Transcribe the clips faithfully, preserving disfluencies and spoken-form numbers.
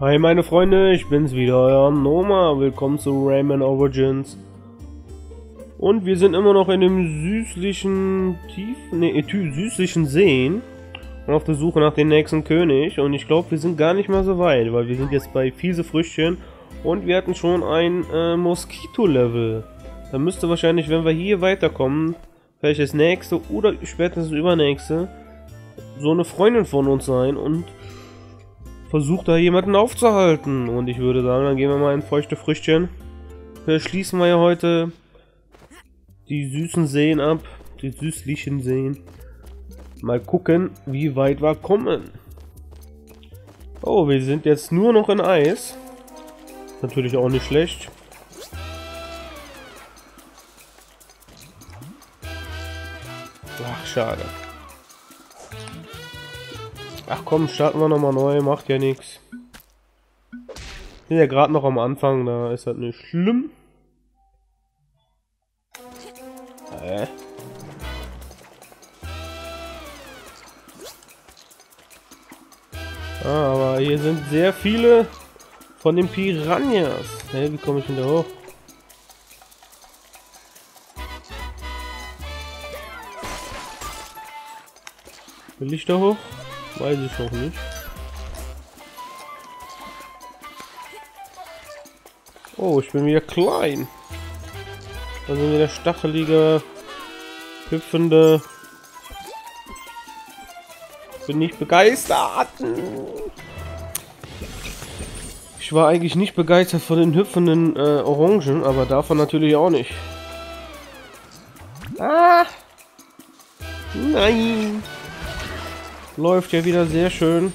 Hi meine Freunde, ich bin's wieder, euer Noma. Willkommen zu Rayman Origins. Und wir sind immer noch in dem süßlichen, tiefen, ne, süßlichen Seen. Und auf der Suche nach dem nächsten König. Und ich glaube, wir sind gar nicht mal so weit, weil wir sind jetzt bei fiese Früchtchen. Und wir hatten schon ein äh, Moskito-Level. Da müsste wahrscheinlich, wenn wir hier weiterkommen, vielleicht das nächste oder spätestens das übernächste, so eine Freundin von uns sein und versucht da jemanden aufzuhalten. Und ich würde sagen, dann gehen wir mal in feuchte Früchtchen. Vielleicht schließen wir ja heute die süßen Seen ab. Die süßlichen Seen. Mal gucken, wie weit wir kommen. Oh, wir sind jetzt nur noch in Eis. Natürlich auch nicht schlecht. Ach, schade. Ach komm, starten wir nochmal neu, macht ja nichts. Sind ja gerade noch am Anfang, da ist das nicht schlimm. Äh. Ah, aber hier sind sehr viele von den Piranhas. Hä, wie komme ich denn da hoch? Will ich da hoch? Weiß ich noch nicht. Oh, ich bin wieder klein. Da sind wieder stachelige, hüpfende. Bin nicht begeistert. Ich war eigentlich nicht begeistert von den hüpfenden äh, Orangen, aber davon natürlich auch nicht. Ah! Nein! Läuft ja wieder sehr schön.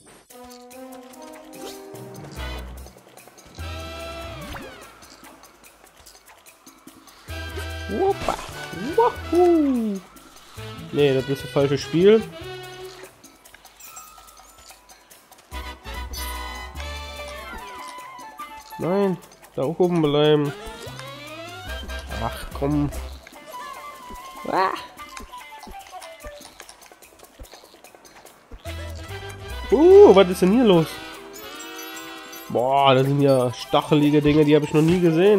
Wuppa. Wahoo. Nee, das ist das falsche Spiel. Nein, da oben bleiben. Ach komm. Ah. Uh, was ist denn hier los? Boah, das sind ja stachelige Dinge, die habe ich noch nie gesehen.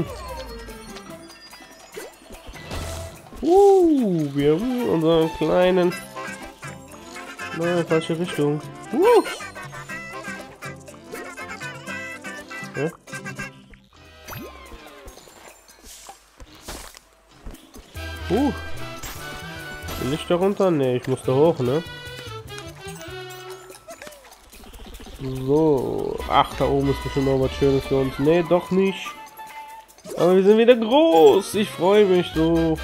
Uh, wir haben unseren kleinen... Nein, falsche Richtung. Uh. Hä? Uh. Bin ich da runter? Ne, ich muss da hoch, ne? So. Ach, da oben ist bestimmt noch was Schönes für uns. Ne, doch nicht. Aber wir sind wieder groß. Ich freue mich so.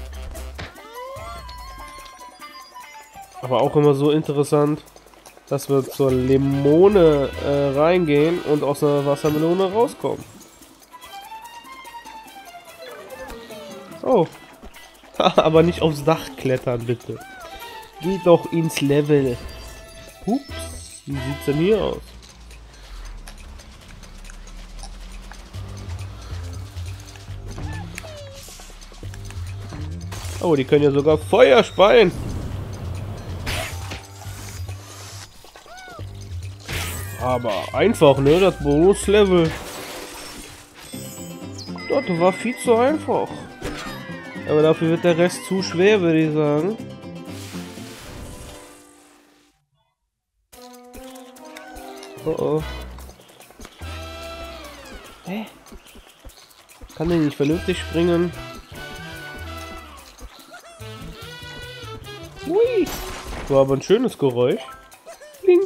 Aber auch immer so interessant, dass wir zur Limone äh, reingehen und aus einer Wassermelone rauskommen. Oh. Aber nicht aufs Dach klettern, bitte. Geht doch ins Level. Ups. Wie sieht's denn hier aus? Oh, die können ja sogar Feuer speien. Aber einfach, ne? Das Bonuslevel. Das war viel zu einfach. Aber dafür wird der Rest zu schwer, würde ich sagen. Oh oh. Hä? Kann der nicht vernünftig springen? Hui! War aber ein schönes Geräusch. Bling.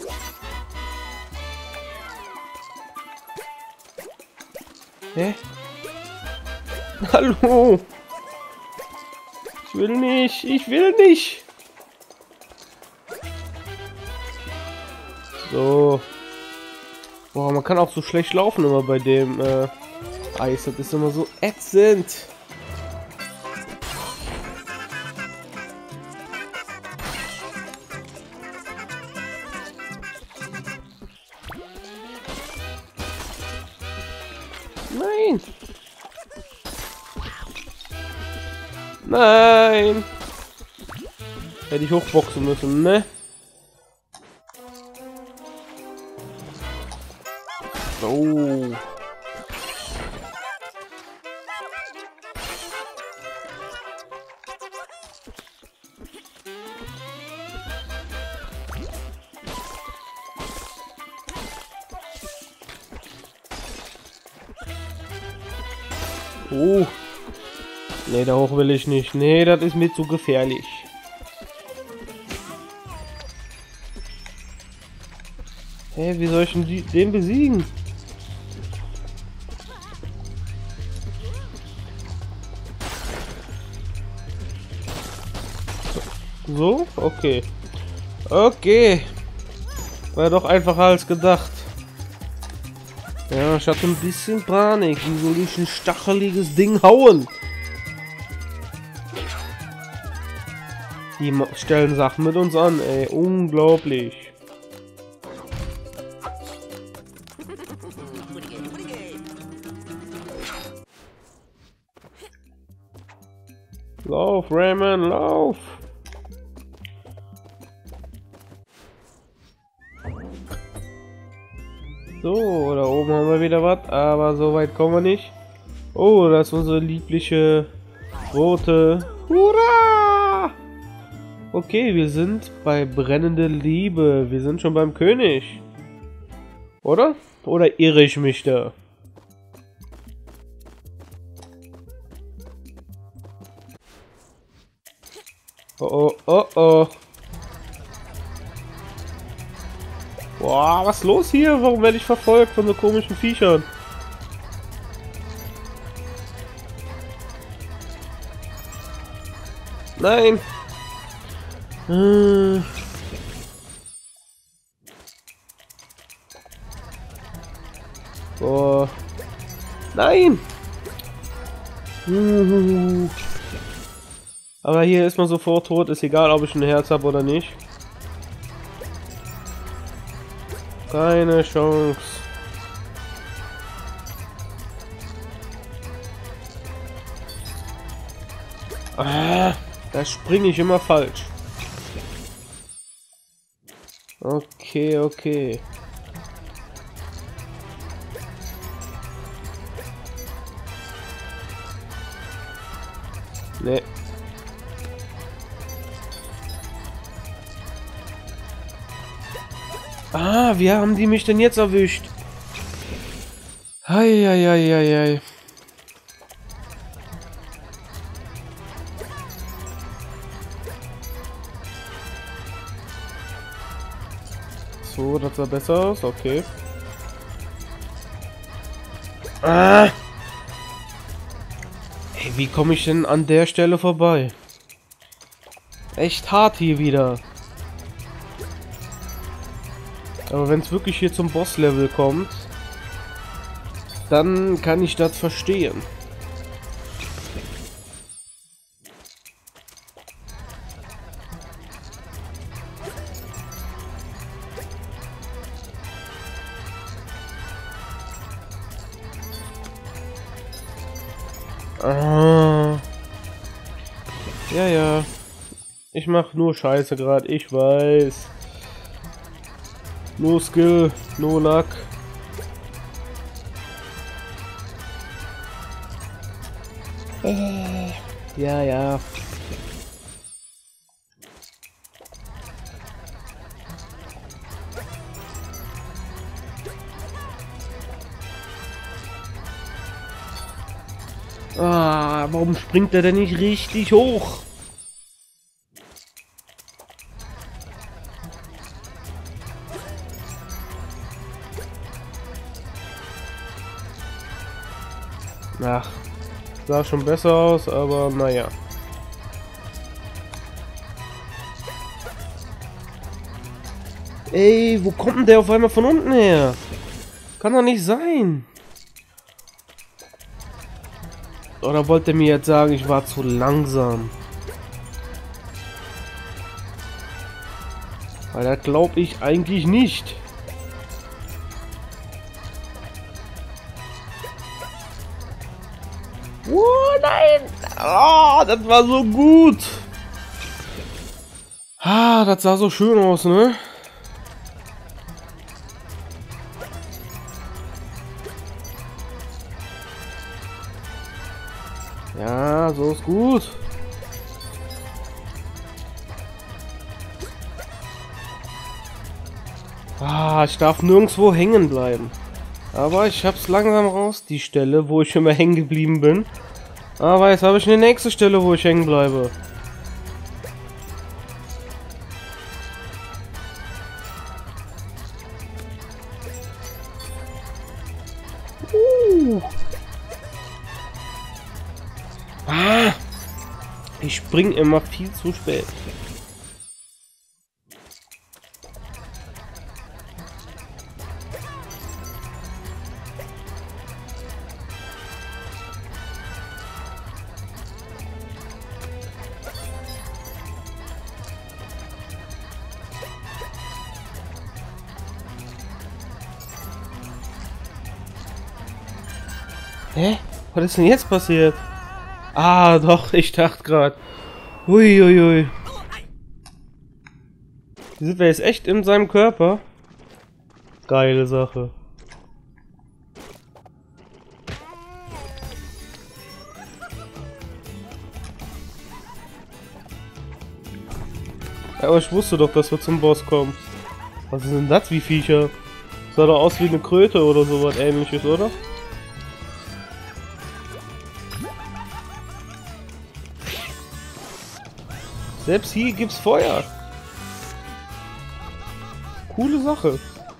Hä? Hallo! Ich will nicht! Ich will nicht! So. Boah, man kann auch so schlecht laufen immer bei dem äh, Eis. Das ist immer so ätzend. Nein! Nein! Hätte ich hochboxen müssen, ne? So. Oh. Nee, da hoch will ich nicht. Nee, das ist mir zu gefährlich. Hä, hey, wie soll ich denn die, den besiegen? So? Okay. Okay. War doch einfacher als gedacht. Ja, ich hatte ein bisschen Panik. Wie soll ich ein stacheliges Ding hauen? Die stellen Sachen mit uns an, ey. Unglaublich. Lauf, Rayman, lauf! So, da oben haben wir wieder was, aber so weit kommen wir nicht. Oh, das ist unsere liebliche rote. Hurra! Okay, wir sind bei brennende Liebe. Wir sind schon beim König. Oder? Oder irre ich mich da? Oh, oh, oh, oh. Boah, was ist los hier? Warum werde ich verfolgt von so komischen Viechern? Nein! Hm. Boah. Nein! Uh. Aber hier ist man sofort tot, ist egal, ob ich ein Herz habe oder nicht. Keine Chance. Ah, da springe ich immer falsch. Okay, okay. Nee. Ah, wie haben die mich denn jetzt erwischt? Heieieiei. So, das sah besser aus, okay. Ah! Ey, wie komme ich denn an der Stelle vorbei? Echt hart hier wieder. Aber wenn es wirklich hier zum Boss-Level kommt, dann kann ich das verstehen. Ah. Ja, ja. Ich mach nur Scheiße gerade, ich weiß. No Skill, no Luck. Äh, ja, ja. Ah, warum springt er denn nicht richtig hoch? Ach, sah schon besser aus, aber naja. Ey, wo kommt denn der auf einmal von unten her? Kann doch nicht sein. Oder wollte er mir jetzt sagen, ich war zu langsam? Weil das glaube ich eigentlich nicht. Oh nein! Oh, das war so gut! Ah, das sah so schön aus, ne? Ja, so ist gut. Ah, ich darf nirgendwo hängen bleiben. Aber ich hab's langsam raus, die Stelle, wo ich immer hängen geblieben bin. Aber jetzt habe ich eine nächste Stelle, wo ich hängen bleibe. Uh. Ah, ich spring immer viel zu spät. Hä? Was ist denn jetzt passiert? Ah, doch, ich dachte gerade. Uiuiui. Sind wir jetzt echt in seinem Körper? Geile Sache. Ja, aber ich wusste doch, dass wir zum Boss kommen. Was ist denn das, wie Viecher? Sah doch aus wie eine Kröte oder sowas ähnliches, oder? Selbst hier gibt's Feuer. Coole Sache.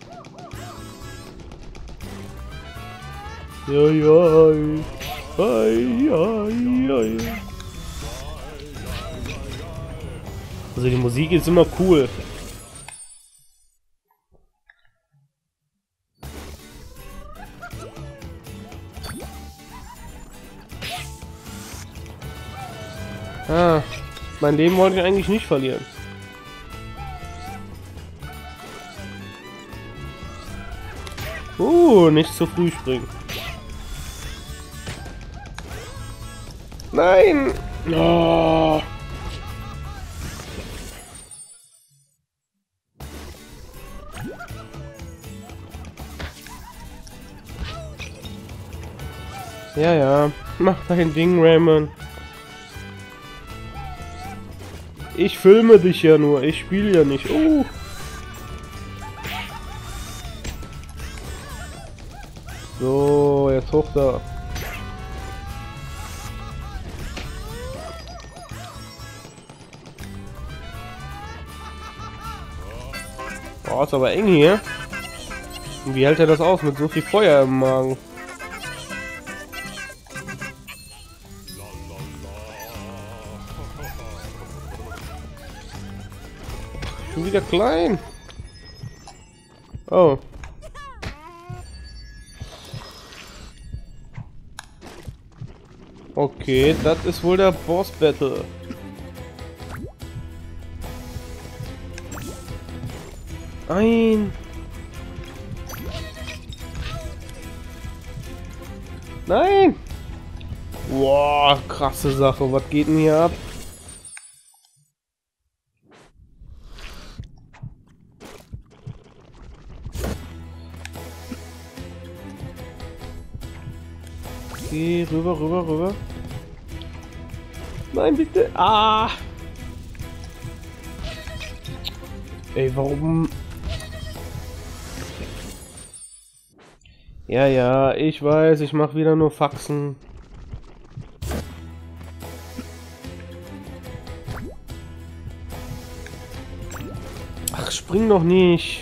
Ja, ja, ja, ja, ja. Also die Musik ist immer cool. Ah. Mein Leben wollte ich eigentlich nicht verlieren. Uh, nicht zu früh springen. Nein! Oh. Ja, ja. Mach dein Ding, Raymond. Ich filme dich ja nur, ich spiele ja nicht. Oh. So, jetzt hoch da. Oh, ist aber eng hier. Und wie hält er das aus mit so viel Feuer im Magen? Schon wieder klein. Oh. Okay, das ist wohl der Boss Battle. Nein. Nein. Boah, krasse Sache. Was geht denn hier ab? Okay, rüber, rüber, rüber. Nein, bitte. Ah. Ey, warum? Ja, ja, ich weiß, ich mache wieder nur Faxen. Ach, spring doch nicht.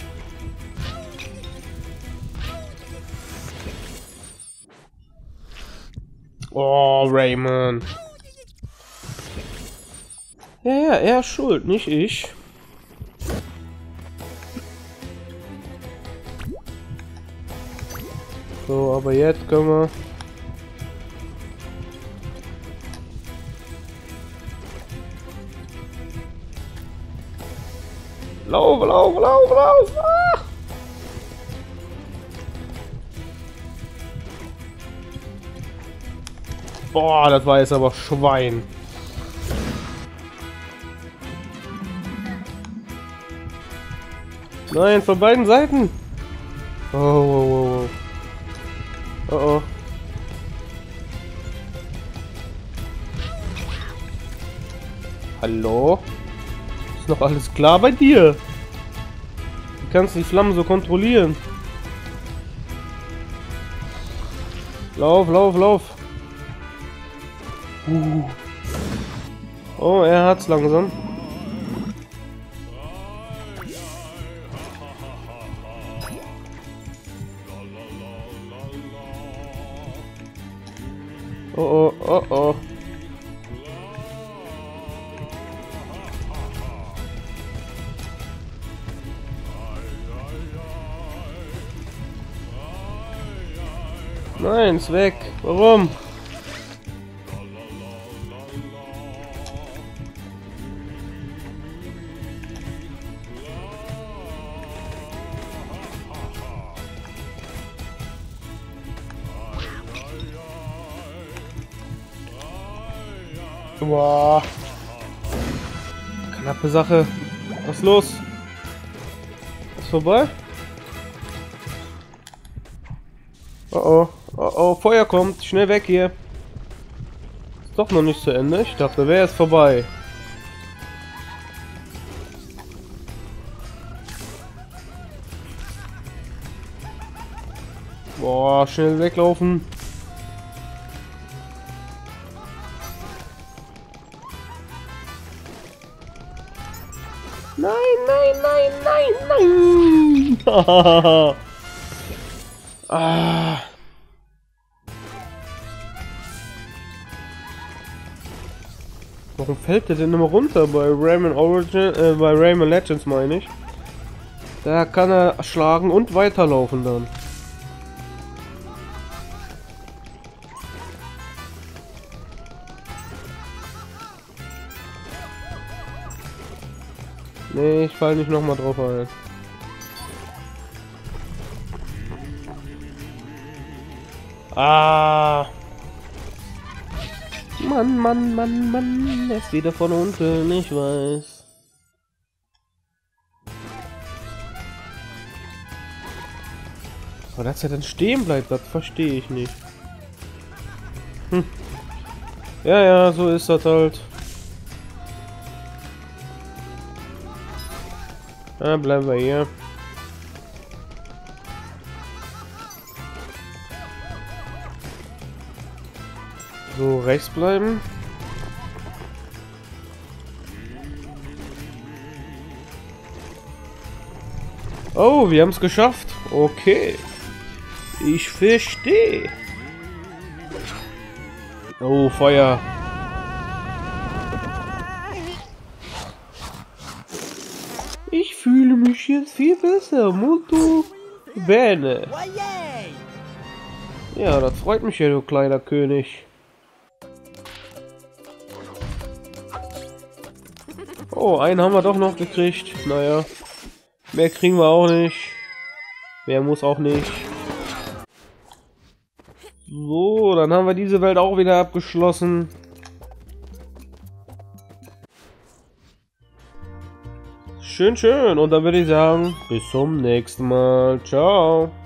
Oh, Raymond. Ja, ja, er ist schuld, nicht ich. So, aber jetzt können wir... Lauf, lauf, lauf, lauf! Ah! Boah, das war jetzt aber Schwein. Nein, von beiden Seiten. Oh, oh, oh, oh. Oh, oh. Hallo? Ist noch alles klar bei dir? Wie kannst du die Flammen so kontrollieren? Lauf, lauf, lauf. Uh. Oh, er hat's langsam. Oh, oh, oh, oh. Nein, ist weg. Warum? Boah. Knappe Sache. Was ist los? Ist vorbei? Oh oh. Oh oh, Feuer kommt. Schnell weg hier. Ist doch noch nicht zu Ende. Ich dachte, wäre jetzt vorbei. Boah, schnell weglaufen. Nein, nein, nein, nein, nein. Ah. Warum fällt der denn immer runter bei Rayman Origin, äh, bei Rayman Legends meine ich? Da kann er schlagen und weiterlaufen dann. Nee, ich fall nicht nochmal drauf ein. Ah! Mann, Mann, Mann, Mann, er ist wieder von unten, ich weiß. Aber dass er dann stehen bleibt, das verstehe ich nicht. Hm. Ja, ja, so ist das halt. Ja, bleiben wir hier. So, rechts bleiben. Oh, wir haben es geschafft. Okay. Ich verstehe. Oh, Feuer. Ich fühle mich jetzt viel besser. Molto bene. Ja, das freut mich ja, du kleiner König. Oh, einen haben wir doch noch gekriegt. Naja, mehr kriegen wir auch nicht. Mehr muss auch nicht. So, dann haben wir diese Welt auch wieder abgeschlossen. Schön, schön. Und dann würde ich sagen, bis zum nächsten Mal. Ciao.